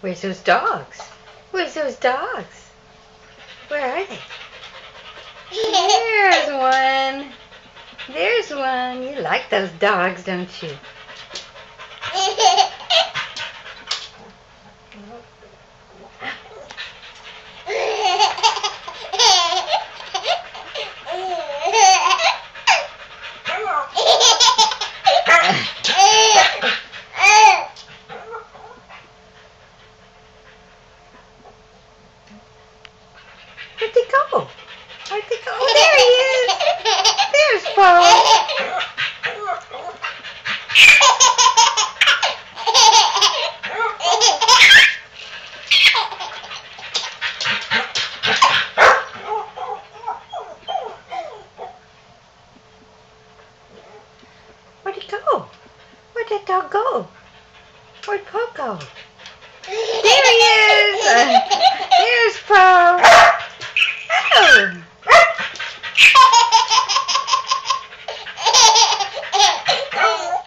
Where's those dogs? Where's those dogs? Where are they? There's one. There's one. You like those dogs, don't you? Where'd they go? Where'd they go? Oh, there he is. There's Paul. Where'd he go? Where'd that dog go? Where'd Paul go? There he is.